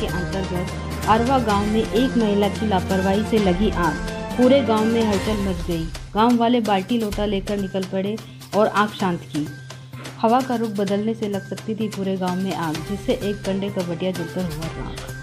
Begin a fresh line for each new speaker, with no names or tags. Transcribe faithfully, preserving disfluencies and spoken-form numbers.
के अंतर्गत अरवा गांव में एक महिला की लापरवाही से लगी आग। पूरे गांव में हलचल मच गई। गांव वाले बाल्टी लोटा लेकर निकल पड़े और आग शांत की। हवा का रुख बदलने से लग सकती थी पूरे गांव में आग, जिससे एक कंडे कबटिया जलकर हुआ था।